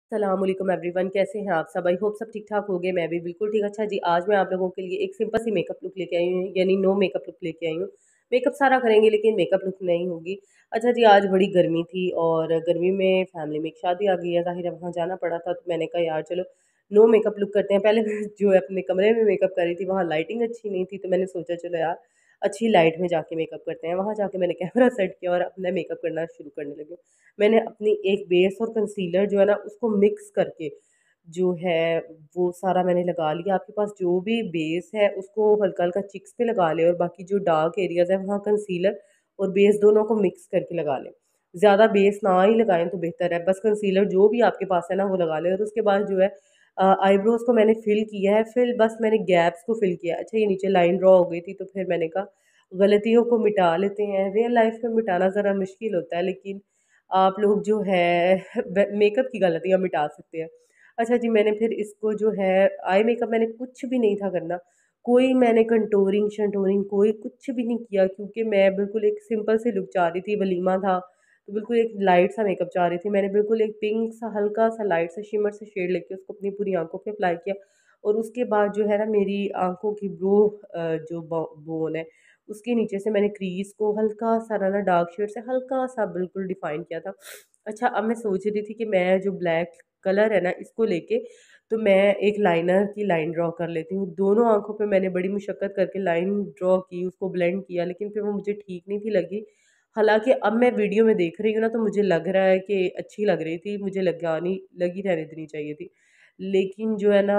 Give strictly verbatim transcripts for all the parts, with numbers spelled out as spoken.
सलामुअलैकुम everyone, कैसे हैं आप सब? आई होप सब ठीक ठाक हो गए। मैं भी बिल्कुल ठीक। अच्छा जी, आज मैं आप लोगों के लिए एक सिंपल सी मेकअप लुक लेके आई हूँ, यानी नो मेकअप लुक लेके आई हूँ। मेकअप सारा करेंगे लेकिन मेकअप लुक नहीं होगी। अच्छा जी, आज बड़ी गर्मी थी और गर्मी में फैमिली में एक शादी आ गई है, ज़ाहिर है वहाँ जाना पड़ा था, तो मैंने कहा यार चलो नो मेकअप लुक करते हैं। पहले मैं जो है अपने कमरे में मेकअप कर रही थी, वहाँ लाइटिंग अच्छी नहीं थी, तो मैंने सोचा चलो यार अच्छी लाइट में जाके मेकअप करते हैं। वहाँ जाके मैंने कैमरा सेट किया और अपना मेकअप करना शुरू करने लगी। मैंने अपनी एक बेस और कंसीलर जो है ना उसको मिक्स करके जो है वो सारा मैंने लगा लिया। आपके पास जो भी बेस है उसको हल्का हल्का चिक्स पे लगा ले और बाकी जो डार्क एरियाज है वहाँ कंसीलर और बेस दोनों को मिक्स करके लगा लें। ज़्यादा बेस ना ही लगाएं तो बेहतर है, बस कंसीलर जो भी आपके पास है ना वो लगा लें। और उसके बाद जो है आईब्रोज को मैंने फिल किया है, फिर बस मैंने गैप्स को फिल किया है। अच्छा, ये नीचे लाइन ड्रॉ हो गई थी तो फिर मैंने कहा गलतियों को मिटा लेते हैं। रियल लाइफ में मिटाना ज़रा मुश्किल होता है, लेकिन आप लोग जो है मेकअप की गलतियाँ मिटा सकते हैं। अच्छा जी, मैंने फिर इसको जो है आई मेकअप मैंने कुछ भी नहीं था करना, कोई मैंने कंटूरिंग शंटूरिंग कोई कुछ भी नहीं किया, क्योंकि मैं बिल्कुल एक सिंपल सी लुक चाह रही थी, वलीमा था तो बिल्कुल एक लाइट सा मेकअप चाह रही थी। मैंने बिल्कुल एक पिंक सा हल्का सा लाइट सा शिमर से शेड लेके उसको अपनी पूरी आंखों पे अप्लाई किया। और उसके बाद जो है ना मेरी आंखों की ब्रो जो बोन है उसके नीचे से मैंने क्रीज को हल्का सा ना डार्क शेड से हल्का सा बिल्कुल डिफाइन किया था। अच्छा, अब मैं सोच रही थी कि मैं जो ब्लैक कलर है ना इसको लेके तो मैं एक लाइनर की लाइन ड्रॉ कर लेती हूँ। दोनों आंखों पे मैंने बड़ी मुशक्कत करके लाइन ड्रॉ की, उसको ब्लेंड किया, लेकिन फिर वो मुझे ठीक नहीं थी लगी। हालांकि अब मैं वीडियो में देख रही हूँ ना तो मुझे लग रहा है कि अच्छी लग रही थी, मुझे लगानी लगी रहने देनी चाहिए थी। लेकिन जो है ना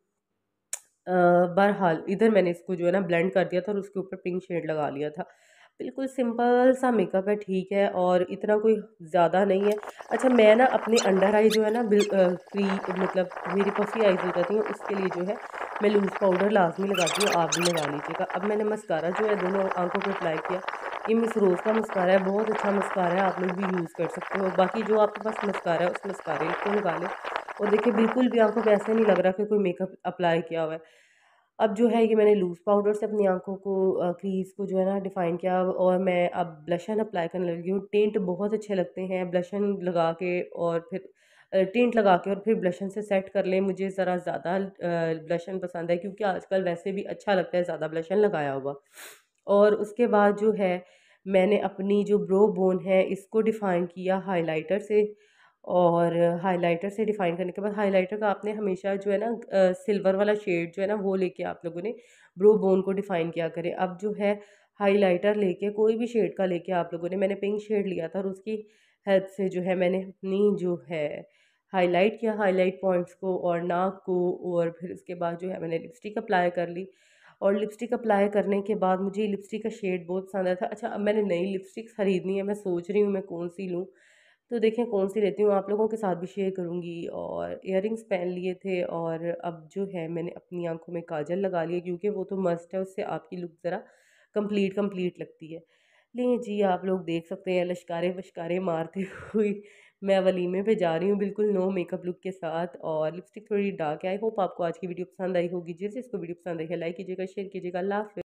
अ, बहरहाल इधर मैंने इसको जो है ना ब्लेंड कर दिया था और उसके ऊपर पिंक शेड लगा लिया था। बिल्कुल सिंपल सा मेकअप है, ठीक है, और इतना कोई ज़्यादा नहीं है। अच्छा, मैं ना अपने अंडर आई जो है ना बिल अ, क्री मतलब मेरी पफ़ी आईज़ हो जाती हैं, उसके लिए जो है मैं लूज़ पाउडर लाज़मी लगाती हूँ, आप भी लगा लीजिएगा। अब मैंने मस्कारा जो है दोनों आँखों पे अप्लाई किया। ये मिस रोज़ का मस्कारा है, बहुत अच्छा मस्कारा है, आप लोग भी यूज़ कर सकते हो। बाकी जो आपके पास मस्कारा है उस मस्कारे को लगा लें और देखिए बिल्कुल भी आँखों पे ऐसे नहीं लग रहा कि कोई मेकअप अप्लाई किया हुआ है। अब जो है ये मैंने लूज़ पाउडर से अपनी आँखों को अ, क्रीज़ को जो है ना डिफ़ाइन किया और मैं अब ब्लशन अप्लाई करने लगी हूँ। टिंट बहुत अच्छे लगते हैं ब्लशन लगा के और फिर अ, टिंट लगा के और फिर ब्लशन से सेट कर लें। मुझे ज़रा ज़्यादा अ, ब्लशन पसंद है, क्योंकि आजकल वैसे भी अच्छा लगता है ज़्यादा ब्लशन लगाया हुआ। और उसके बाद जो है मैंने अपनी जो ब्रो बोन है इसको डिफ़ाइन किया हाइलाइटर से। और हाइलाइटर से डिफ़ाइन करने के बाद हाइलाइटर का आपने हमेशा जो है ना अ, सिल्वर वाला शेड जो है ना वो लेके आप लोगों ने ब्रो बोन को डिफ़ाइन किया करें। अब जो है हाइलाइटर लेके कोई भी शेड का लेके आप लोगों ने, मैंने पिंक शेड लिया था और उसकी हेल्प से जो है मैंने अपनी जो है हाइलाइट किया हाइलाइट पॉइंट्स को और नाक को। और फिर उसके बाद जो है मैंने लिपस्टिक अप्लाई कर ली और लिपस्टिक अप्लाई करने के बाद मुझे लिपस्टिक का शेड बहुत पसंद आया था। अच्छा, अब मैंने नई लिपस्टिक ख़रीदनी है, मैं सोच रही हूँ मैं कौन सी लूँ, तो देखें कौन सी लेती हूँ, आप लोगों के साथ भी शेयर करूँगी। और इयररिंग्स पहन लिए थे और अब जो है मैंने अपनी आंखों में काजल लगा लिया, क्योंकि वो तो मस्ट है, उससे आपकी लुक ज़रा कंप्लीट कंप्लीट लगती है। लें जी, आप लोग देख सकते हैं लश्कारे वश्कारे मारती हुई मैं वलीमे पे जा रही हूँ बिल्कुल नो मेकअप लुक के साथ। और लिपस्टिक थोड़ी डार्क है। आई होप आपको आज की वीडियो पसंद आई होगी। जिस जिसको वीडियो पसंद आई है लाइक कीजिएगा, शेयर कीजिएगा। अल्लाह हाफ़िज़।